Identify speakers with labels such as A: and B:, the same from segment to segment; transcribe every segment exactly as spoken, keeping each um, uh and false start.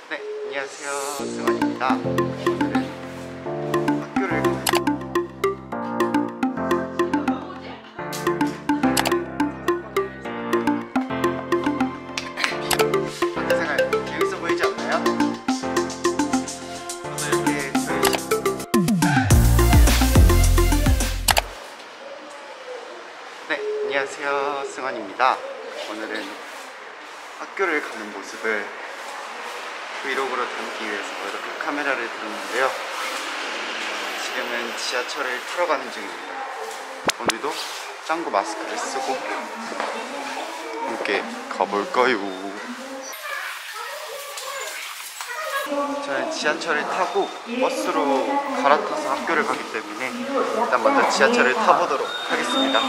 A: 네, 안녕하세요. 승원입니다. 오늘은 학교를 학교 생활 재밌어 보이지 않나요? 오늘 이렇게 저희 네, 안녕하세요. 승원입니다. 오늘은 학교를 가는 모습을 브이로그로 담기 위해서 이렇게 카메라를 들었는데요. 지금은 지하철을 타러 가는 중입니다. 오늘도 짱구 마스크를 쓰고 함께 가볼까요? 저는 지하철을 타고 버스로 갈아타서 학교를 가기 때문에 일단 먼저 지하철을 타보도록 하겠습니다.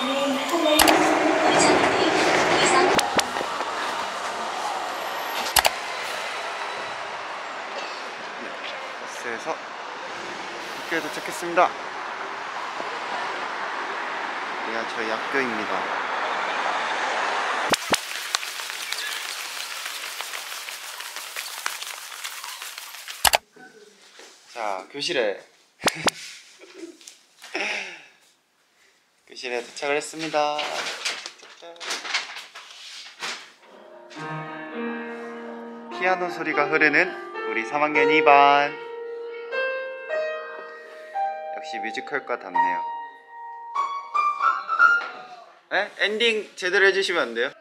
A: 버스에서 학교에 도착했습니다. 여기가 저희 학교입니다. 자, 교실에 교실에 도착을 했습니다. 피아노 소리가 흐르는 우리 삼 학년 이 반. 역시 뮤지컬과 닮네요. 에? 엔딩 제대로 해주시면 안 돼요?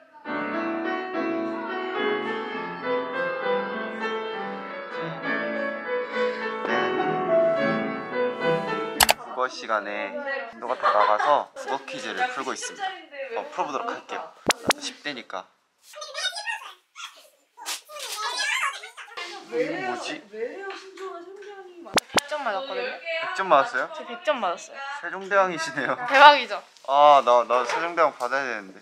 A: 국어 시간에 너가 다 나가서 국어 퀴즈를 풀고 있습니다. 어, 풀어보도록 할게요. 나도 십 대니까. 이거 뭐지?
B: 백 점 맞았거든요?
A: 백 점 맞았어요?
B: 저 백 점 맞았어요.
A: 세종대왕이시네요.
B: 대박이죠?
A: 아, 나, 나 세종대왕 받아야 되는데.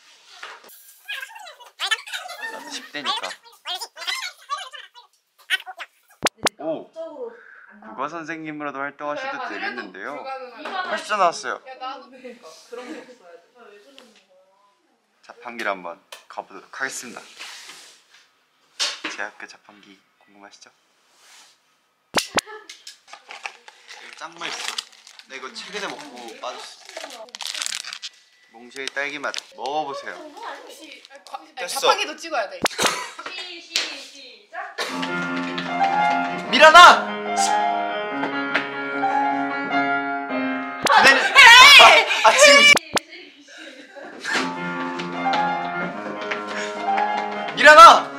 A: 나도 십 대니까. 오! 국어 선생님으로도 활동하셔도 되겠는데요. 팔십 점 나왔어요. 자판기를 한번 가보도록 하겠습니다. 제 학교 자판기 궁금하시죠? 짱 맛있어. 나 이거 최근에 먹고 빠졌어. 몽쉘 딸기 맛 먹어보세요. 됐어.
B: 자판기도 찍어야 돼.
A: 시작. 미란아! 내는 아, 아 지금 미란아!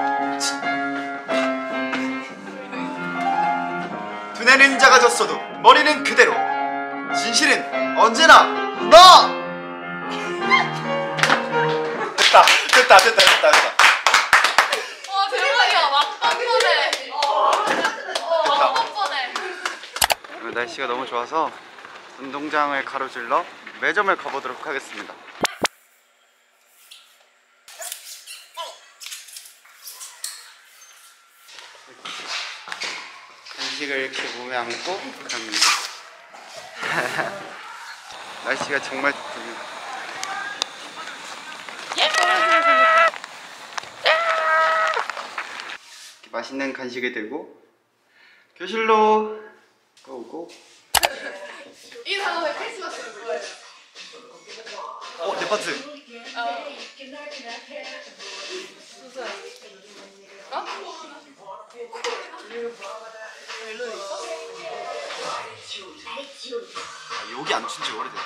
A: 두뇌는 작아졌어도 머리는 그대로. 진실은 언제나 너! 됐다 됐다 됐다 됐다 됐다.
B: 와 대박이야. 막판 뻔해. 어 막판 뻔해.
A: 오늘 날씨가 너무 좋아서 운동장을 가로질러 매점을 가보도록 하겠습니다. 간식을 이렇게 몸에 안고 갑니다. 날씨가 정말 좋군요. 이렇게 맛있는 간식을 들고 교실로 고고.
B: 이 상황에 크리스마스 뭐예요?
A: 어, 내 파트.
B: 어. 무슨? 어? 멜로디 있어?
A: 아, 여기 안 춘 지 오래됐다.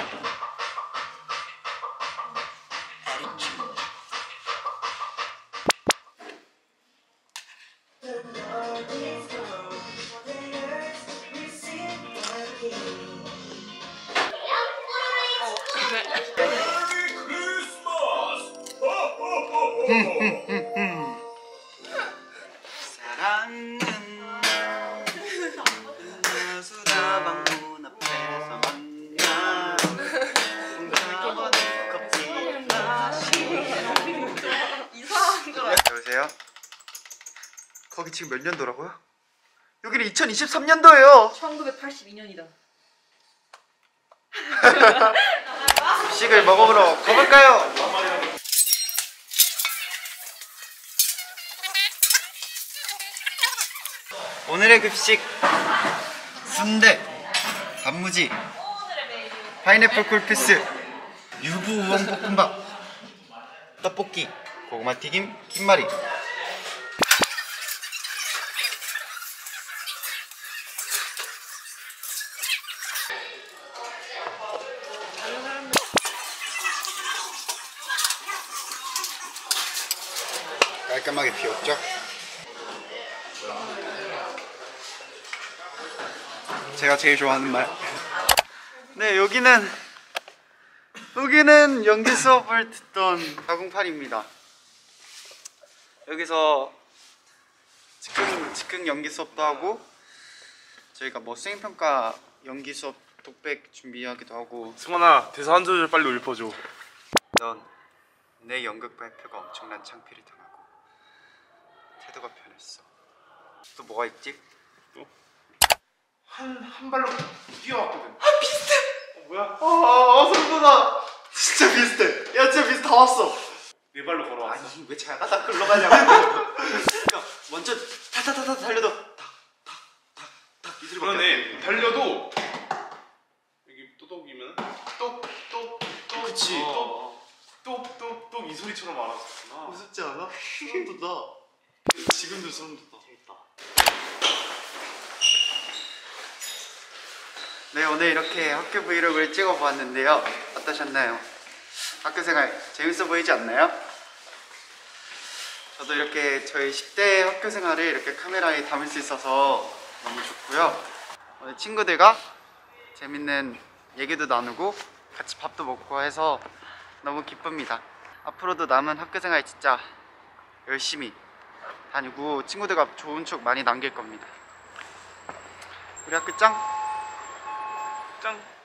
A: 사랑은 수다방문 앞에서 만나 혼자만의 커피 마시는
B: 이상한 거.
A: 여보세요? 거기 지금 몇 년도라고요? 여기는 이천이십삼 년도예요.
B: 천구백팔십이 년이다.
A: 급식을 먹으러 가볼까요? 오늘의 급식 순대, 단무지, 파인애플 쿨피스, 유부 우엉 볶음밥, 떡볶이, 고구마 튀김, 김말이. 깔끔하게 비웠죠? 제가 제일 좋아하는 말. 네, 여기는 여기는 연기 수업을 듣던 가공팔입니다. 여기서 즉흥, 즉흥 연기 수업도 하고 저희가 뭐 수행평가 연기 수업 독백 준비하기도 하고.
C: 승환아, 대사 한 소절 빨리 읊어줘.
A: 넌 내 연극 발표가 엄청난 창피를 당하고 태도가 변했어. 또 뭐가 있지?
C: 한, 한 발로 뛰어왔거든.
A: 아, 비슷해! 어, 뭐야? 아, 아, 소름 돋아. 진짜 비슷해. 야, 진짜 비슷 다 왔어.
C: 네 발로 걸어왔어.
A: 아니, 왜 자가 다 끌러가냐고. 야, 먼저 타타타타 달려도 탁탁탁탁 이 소리밖에 안
C: 그러네.
A: 나.
C: 달려도 여기 또독이면 똑똑똑.
A: 그치.
C: 똑똑똑 이 소리처럼 알았었구나.
A: 무섭지 않아? 소름 돋아. 지금도 소름 돋아. 재밌다. 네, 오늘 이렇게 학교 브이로그를 찍어보았는데요. 어떠셨나요? 학교생활 재밌어 보이지 않나요? 저도 이렇게 저희 십 대 학교생활을 이렇게 카메라에 담을 수 있어서 너무 좋고요. 오늘 친구들과 재밌는 얘기도 나누고 같이 밥도 먹고 해서 너무 기쁩니다. 앞으로도 남은 학교생활 진짜 열심히 다니고 친구들과 좋은 추억 많이 남길 겁니다. 우리 학교 짱!
C: 짱.